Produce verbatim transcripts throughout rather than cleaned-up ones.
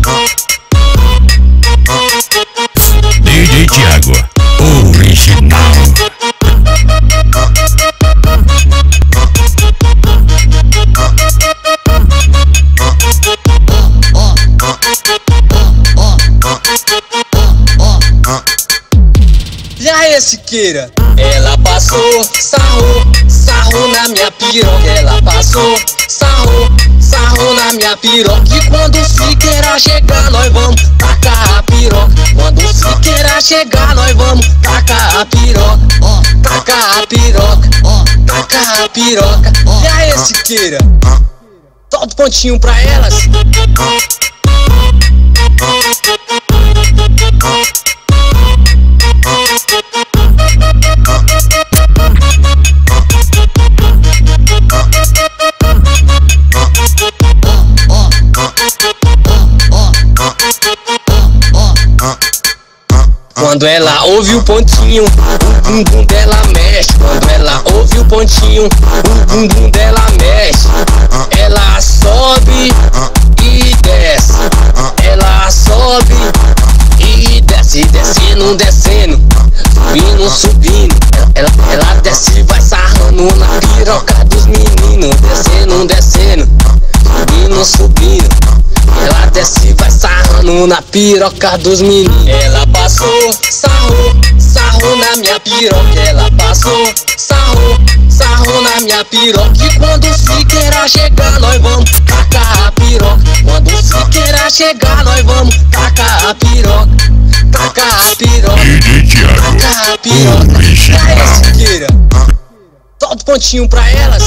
D J Thiago, original. E aí, Siqueira? Ela passou, sarrou, sarrou na minha piroca. Ela passou, sarrou, sarrou na minha piroca. E quando o Siqueira chegar, nós vamos tacar a piroca. Quando o Siqueira chegar, nós vamos tacar a piroca. Ó, tacar a piroca, ó, tacar a piroca. E aí, Siqueira? Solta o pontinho pra elas. Quando ela ouve o pontinho, o bumbum dela mexe. Quando ela ouve o pontinho, o bumbum dela mexe. Ela sobe e desce. Ela sobe e desce, descendo, descendo, subindo, subindo. Ela, ela desce e vai sarrando na piroca dos meninos. Descendo, descendo, subindo, subindo. Ela desce e vai sarrando na piroca dos meninos. Ela passou, sarrou, sarrou na minha piroca. Ela passou, sarrou, sarrou na minha piroca. E quando o Siqueira chegar, nós vamos tacar a piroca. Quando o Siqueira chegar, nós vamos tacar a piroca. Tacar a piroca, tacar a piroca. E aí, Siqueira? Solta o pontinho pra elas.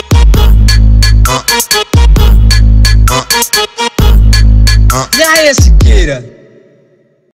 E aí, esse